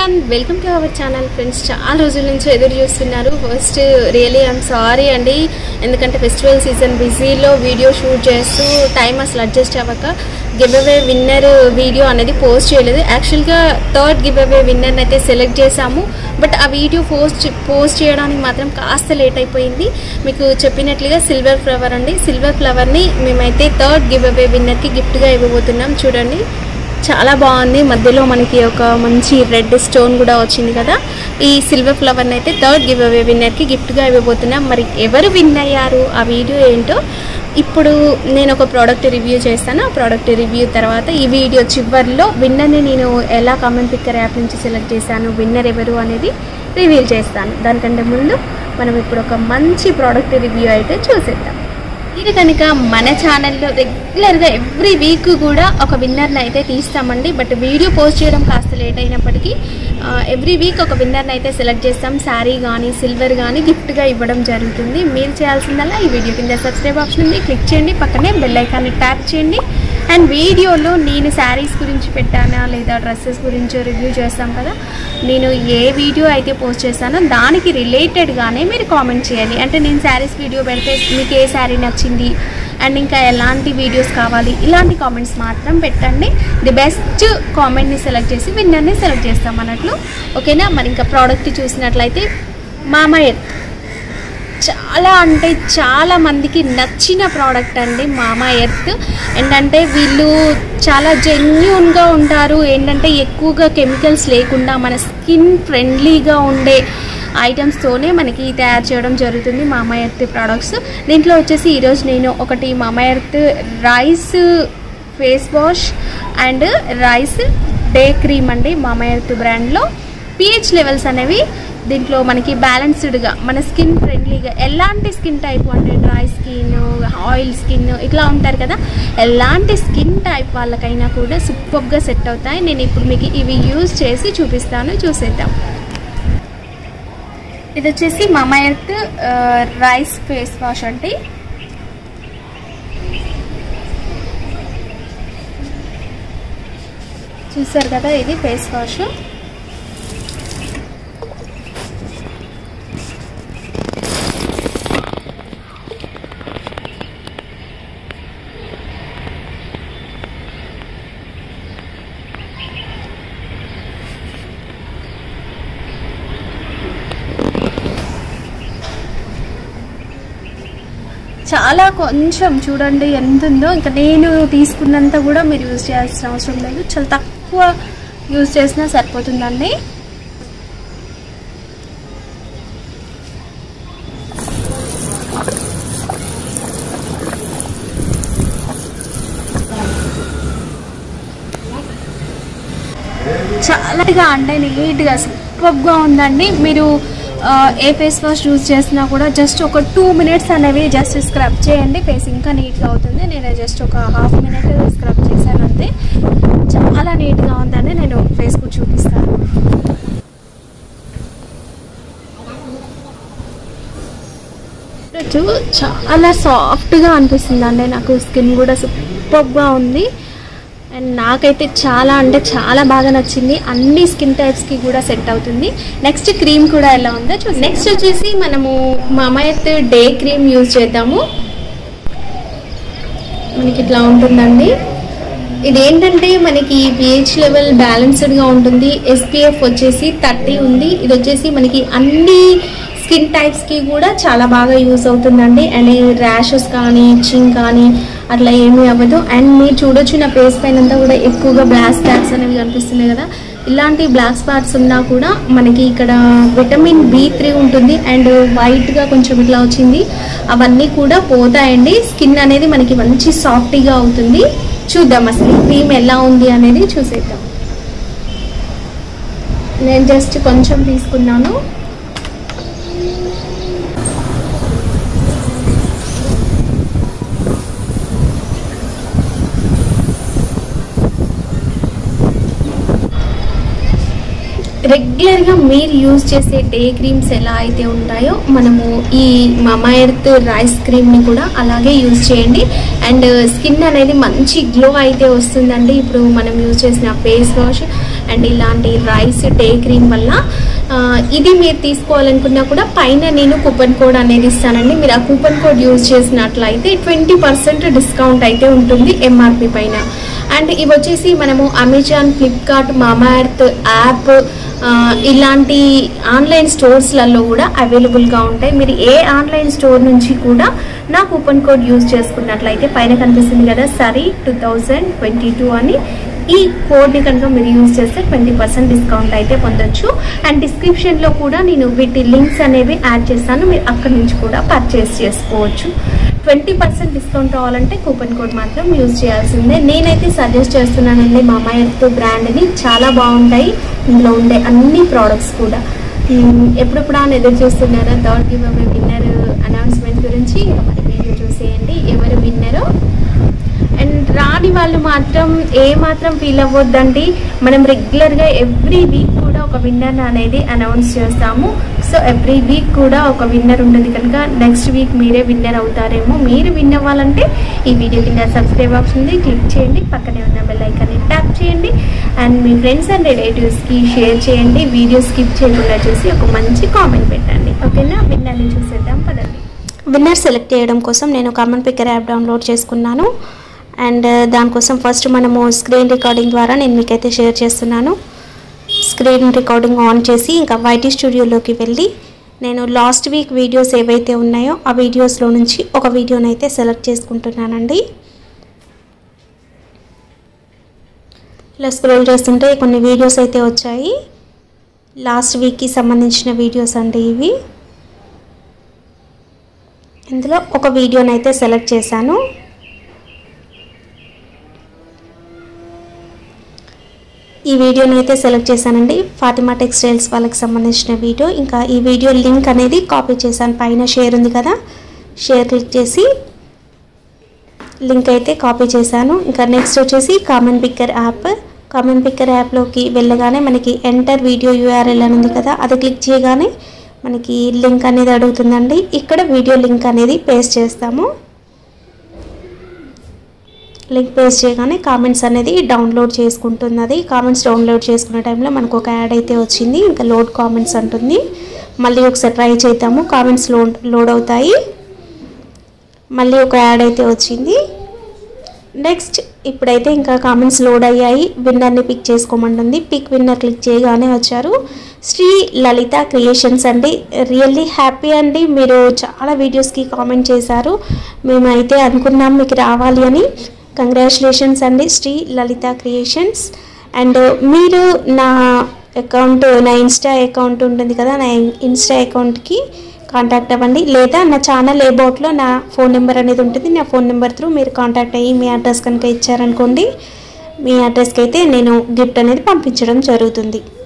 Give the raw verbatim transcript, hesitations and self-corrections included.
everyone, welcome to our channel friends. చాలా రోజుల నుంచి ఎదురు చూస్తున్నారు. ఫస్ట్ రియల్లీ ఐఎమ్ సారీ అండి, ఎందుకంటే ఫెస్టివల్ సీజన్ బిజీలో వీడియో షూట్ చేస్తూ టైం అసలు అడ్జస్ట్ అవ్వక గివ్ అవే విన్నర్ వీడియో అనేది పోస్ట్ చేయలేదు. యాక్చువల్గా థర్డ్ గివ్ అవే విన్నర్ని అయితే సెలెక్ట్ చేశాము, బట్ ఆ వీడియో పోస్ట్ పోస్ట్ చేయడానికి మాత్రం కాస్త లేట్ అయిపోయింది. మీకు చెప్పినట్లుగా సిల్వర్ ఫ్లవర్ అండి, సిల్వర్ ఫ్లవర్ని మేమైతే థర్డ్ గివ్ అవే విన్నర్కి గిఫ్ట్గా ఇవ్వబోతున్నాం. చూడండి, చాలా బాగుంది. మధ్యలో మనకి ఒక మంచి రెడ్ స్టోన్ కూడా వచ్చింది కదా. ఈ సిల్వర్ ఫ్లవర్ని అయితే థర్డ్ గివ్ అవే విన్నర్కి గిఫ్ట్గా ఇవ్వబోతున్నాం. మరి ఎవరు విన్ అయ్యారు, ఆ వీడియో ఏంటో ఇప్పుడు నేను ఒక ప్రోడక్ట్ రివ్యూ చేస్తాను. ఆ ప్రోడక్ట్ రివ్యూ తర్వాత ఈ వీడియో చివరిలో విన్నర్ని నేను ఎలా కామెంట్ పిక్కర్ యాప్ నుంచి సెలెక్ట్ చేశాను, విన్నర్ ఎవరు అనేది రివీల్ చేస్తాను. దానికంటే ముందు మనం ఇప్పుడు ఒక మంచి ప్రోడక్ట్ రివ్యూ అయితే చూసేద్దాం. మీరు కనుక మన ఛానల్లో రెగ్యులర్గా ఎవ్రీ వీక్ కూడా ఒక విన్నర్ని అయితే తీస్తామండి, బట్ వీడియో పోస్ట్ చేయడం కాస్త లేట్ అయినప్పటికీ ఎవ్రీ వీక్ ఒక విన్నర్ని అయితే సెలెక్ట్ చేస్తాం. శారీ కానీ సిల్వర్ కానీ గిఫ్ట్గా ఇవ్వడం జరుగుతుంది. మీరు చేయాల్సిందల్లా ఈ వీడియో కింద సబ్స్క్రైబ్ ఆప్షన్ ఉంది, క్లిక్ చేయండి, పక్కనే బెల్ ఐకాన్ని ట్యాప్ చేయండి. అండ్ వీడియోలో నేను శారీస్ గురించి పెట్టానా లేదా డ్రెస్సెస్ గురించి రివ్యూ చేస్తాం కదా, నేను ఏ వీడియో అయితే పోస్ట్ చేస్తానో దానికి రిలేటెడ్గానే మీరు కామెంట్ చేయాలి. అంటే నేను శారీస్ వీడియో పెడితే మీకు ఏ శారీ నచ్చింది అండ్ ఇంకా ఎలాంటి వీడియోస్ కావాలి, ఇలాంటి కామెంట్స్ మాత్రం పెట్టండి. ది బెస్ట్ కామెంట్ని సెలెక్ట్ చేసి విన్నర్ని సెలెక్ట్ చేస్తాం అన్నట్లు, ఓకేనా. మరి ఇంకా ప్రోడక్ట్ చూసినట్లయితే మామా ఎర్త్ చాలా అంటే చాలా మందికి నచ్చిన ప్రోడక్ట్ అండి మామా ఎర్త్. ఏంటంటే వీళ్ళు చాలా జెన్యూన్గా ఉంటారు, ఏంటంటే ఎక్కువగా కెమికల్స్ లేకుండా మన స్కిన్ ఫ్రెండ్లీగా ఉండే ఐటమ్స్తోనే మనకి తయారు చేయడం జరుగుతుంది మామా ఎర్త్ ప్రోడక్ట్స్. దీంట్లో వచ్చేసి ఈరోజు నేను ఒకటి Mamaearth rice face wash and rice day cream అండి, మామా ఎర్త్ బ్రాండ్లో. పిహెచ్ లెవెల్స్ అనేవి దీంట్లో మనకి బ్యాలెన్స్డ్గా మన స్కిన్ ఫ్రెండ్లీగా, ఎలాంటి స్కిన్ టైప్ అంటే డ్రై స్కిన్, ఆయిల్ స్కిన్ ఇట్లా ఉంటారు కదా, ఎలాంటి స్కిన్ టైప్ వాళ్ళకైనా కూడా సూపర్గా సెట్ అవుతాయి. నేను ఇప్పుడు మీకు ఇవి యూజ్ చేసి చూపిస్తాను, చూసేద్దాం. ఇది వచ్చేసి మామా ఎర్త్ రైస్ ఫేస్ వాష్ అండి. చూసారు కదా, ఇది ఫేస్ వాష్. చాలా కొంచెం చూడండి ఎంత ఉందో, ఇంకా నేను తీసుకున్నంత కూడా మీరు యూజ్ చేయాల్సిన అవసరం లేదు, చాలా తక్కువ యూజ్ చేసినా సరిపోతుందండి. చాలాగా అంటే నీట్గా సూపర్గా ఉందండి. మీరు ఏ ఫేస్ వాష్ యూజ్ చేసినా కూడా జస్ట్ ఒక టూ మినిట్స్ అనేవి జస్ట్ స్క్రబ్ చేయండి, ఫేస్ ఇంకా నీట్గా అవుతుంది. నేను జస్ట్ ఒక హాఫ్ మినిట్ స్క్రబ్ చేశాను అంతే. చాలా నీట్గా ఉందండి, నేను ఫేస్కు చూపిస్తాను. చాలా సాఫ్ట్గా అనిపిస్తుందండి, నాకు స్కిన్ కూడా సూపర్గా ఉంది. అండ్ నాకైతే చాలా అంటే చాలా బాగా నచ్చింది, అన్ని స్కిన్ టైప్స్కి కూడా సెట్ అవుతుంది. నెక్స్ట్ క్రీమ్ కూడా ఎలా ఉందో చూసి, నెక్స్ట్ వచ్చేసి మనము మామా ఎర్త్ డే క్రీమ్ యూజ్ చేద్దాము. మనకి ఇట్లా ఉంటుందండి. ఇదేంటంటే మనకి పిహెచ్ లెవెల్ బ్యాలెన్స్డ్గా ఉంటుంది, ఎస్పీఎఫ్ వచ్చేసి థర్టీ ఉంది. ఇది వచ్చేసి మనకి అన్ని స్కిన్ టైప్స్కి కూడా చాలా బాగా యూజ్ అవుతుందండి. అండ్ ర్యాషెస్ కానీ ఇచ్చింగ్ కానీ అట్లా ఏమీ అవ్వదు. అండ్ మీరు చూడొచ్చు నా ఫేస్ పైన అంతా కూడా ఎక్కువగా బ్లాక్ స్పాట్స్ అనేవి కనిపిస్తున్నాయి కదా, ఇలాంటి బ్లాక్ స్పాట్స్ ఉన్నా కూడా మనకి ఇక్కడ విటమిన్ బి త్రీ ఉంటుంది అండ్ వైట్గా కొంచెం ఇట్లా వచ్చింది, అవన్నీ కూడా పోతాయండి. స్కిన్ అనేది మనకి మంచి సాఫ్ట్గా అవుతుంది. చూద్దాం అసలు క్రీమ్ ఎలా ఉంది అనేది చూసేద్దాం. నేను జస్ట్ కొంచెం తీసుకున్నాను. రెగ్యులర్గా మీరు యూజ్ చేసే డే క్రీమ్స్ ఎలా అయితే ఉంటాయో మనము ఈ మామా ఎర్త్ రైస్ క్రీమ్ని కూడా అలాగే యూజ్ చేయండి. అండ్ స్కిన్ అనేది మంచి గ్లో అయితే వస్తుందండి ఇప్పుడు మనం యూజ్ చేసిన ఫేస్ వాష్. అండ్ ఇలాంటి రైస్ డే క్రీమ్ వల్ల ఇది మీరు తీసుకోవాలనుకున్నా కూడా పైన నేను కూపన్ కోడ్ అనేది ఇస్తానండి. మీరు ఆ కూపన్ కోడ్ యూజ్ చేసినట్లయితే ట్వంటీ పర్సెంట్ డిస్కౌంట్ అయితే ఉంటుంది ఎంఆర్పి పైన. అండ్ ఇవి వచ్చేసి మనము Amazon, Flipkart, Mamaearth app ఇలాంటి ఆన్లైన్ స్టోర్స్లలో కూడా అవైలబుల్గా ఉంటాయి. మీరు ఏ ఆన్లైన్ స్టోర్ నుంచి కూడా నా కూపన్ కోడ్ యూజ్ చేసుకున్నట్లయితే పైన కనిపిస్తుంది కదా సరీ టూ థౌజండ్ ట్వంటీ టూ అని, ఈ కోడ్ని కనుక మీరు యూజ్ చేస్తే ట్వంటీ పర్సెంట్ డిస్కౌంట్ అయితే పొందొచ్చు. అండ్ డిస్క్రిప్షన్లో కూడా నేను వీటి లింక్స్ అనేవి యాడ్ చేస్తాను, మీరు అక్కడి నుంచి కూడా పర్చేస్ చేసుకోవచ్చు. ట్వంటీ పర్సెంట్ డిస్కౌంట్ కావాలంటే కూపన్ కోడ్ మాత్రం యూజ్ చేయాల్సిందే. నేనైతే సజెస్ట్ చేస్తున్నానండి మామా ఎర్త్ బ్రాండ్ని, చాలా బాగుంటాయి ఇందులో ఉండే అన్ని ప్రోడక్ట్స్ కూడా. ఎప్పుడెప్పుడు అని ఎదురు చూస్తున్నారా third giveaway winner announcement గురించి? ఇంకా మరి వీడియో చూసేయండి ఎవరు విన్నరో. అండ్ రాని వాళ్ళు మాత్రం ఏ మాత్రం ఫీల్ అవ్వద్దండి, మనం రెగ్యులర్గా ఎవ్రీ వీక్ కూడా ఒక విన్నర్ అనేది అనౌన్స్ చేస్తాము. సో ఎవ్రీ వీక్ కూడా ఒక విన్నర్ ఉంటుంది కనుక నెక్స్ట్ వీక్ మీరే విన్నర్ అవుతారేమో. మీరు విన్ అవ్వాలంటే ఈ వీడియో కింద సబ్స్క్రైబ్ ఆప్షన్ ఉంది, క్లిక్ చేయండి, పక్కనే ఉన్న బెల్ ఐకాన్ని ట్యాప్ చేయండి అండ్ మీ ఫ్రెండ్స్ అండ్ రిలేటివ్స్కి షేర్ చేయండి. వీడియో స్కిప్ చేయకుండా చూసి ఒక మంచి కామెంట్ పెట్టండి. ఓకేనా, విన్నర్ని చూసేద్దాం పదండి. విన్నర్ సెలెక్ట్ చేయడం కోసం నేను కామెంట్ పిక్కర్ యాప్ డౌన్లోడ్ చేసుకున్నాను. అండ్ దానికోసం ఫస్ట్ మనము స్క్రీన్ రికార్డింగ్ ద్వారా నేను మీకైతే షేర్ చేస్తున్నాను. స్క్రీన్ రికార్డింగ్ ఆన్ చేసి ఇంకా వైటీ స్టూడియోలోకి వెళ్ళి నేను లాస్ట్ వీక్ వీడియోస్ ఏవైతే ఉన్నాయో ఆ వీడియోస్లో నుంచి ఒక వీడియోని అయితే సెలెక్ట్ చేసుకుంటున్నానండి. ఇలా స్క్రోల్ చేస్తుంటే కొన్ని వీడియోస్ అయితే వచ్చాయి, లాస్ట్ వీక్కి సంబంధించిన వీడియోస్ అండి ఇవి. ఇందులో ఒక వీడియోని అయితే సెలెక్ట్ చేశాను. ఈ వీడియోని అయితే సెలెక్ట్ చేశానండి, ఫాతిమా టెక్స్టైల్స్ వాళ్ళకి సంబంధించిన వీడియో. ఇంకా ఈ వీడియో లింక్ అనేది కాపీ చేశాను, పైన షేర్ ఉంది కదా షేర్ క్లిక్ చేసి లింక్ అయితే కాపీ చేశాను. ఇంకా నెక్స్ట్ వచ్చేసి comment picker app. Comment picker యాప్లోకి వెళ్ళగానే మనకి ఎంటర్ వీడియో యూఆర్ఎల్ అని ఉంది కదా, అది క్లిక్ చేయగానే మనకి లింక్ అనేది అడుగుతుందండి. ఇక్కడ వీడియో లింక్ అనేది పేస్ట్ చేస్తాము. లింక్ పేస్ట్ చేయగానే కామెంట్స్ అనేది డౌన్లోడ్ చేసుకుంటున్నది. కామెంట్స్ డౌన్లోడ్ చేసుకునే టైంలో మనకు ఒక యాడ్ అయితే వచ్చింది, ఇంకా లోడ్ కామెంట్స్ అంటుంది. మళ్ళీ ఒకసారి ట్రై చేద్దాము, కామెంట్స్ లోడ్ లోడ్ అవుతాయి. మళ్ళీ ఒక యాడ్ అయితే వచ్చింది. నెక్స్ట్ ఇప్పుడైతే ఇంకా కామెంట్స్ లోడ్ అయ్యాయి. విన్నర్ని పిక్ చేసుకోమంటుంది. పిక్ విన్నర్ క్లిక్ చేయగానే వచ్చారు శ్రీ లలిత క్రియేషన్స్ అండి. రియల్లీ హ్యాపీ అండి, మీరు చాలా వీడియోస్కి కామెంట్ చేశారు, మేమైతే అనుకున్నాం మీకు రావాలి అని. కంగ్రాచులేషన్స్ అండి శ్రీ లలిత క్రియేషన్స్. అండ్ మీరు నా అకౌంట్, నా ఇన్స్టా అకౌంట్ ఉంటుంది కదా, నా ఇన్స్టా అకౌంట్కి కాంటాక్ట్ అవ్వండి, లేదా నా ఛానల్ అబౌట్లో నా ఫోన్ నెంబర్ అనేది ఉంటుంది, నా ఫోన్ నెంబర్ త్రూ మీరు కాంటాక్ట్ అయ్యి మీ అడ్రస్ కనుక ఇచ్చారనుకోండి, మీ అడ్రస్కి అయితే నేను గిఫ్ట్ అనేది పంపించడం జరుగుతుంది.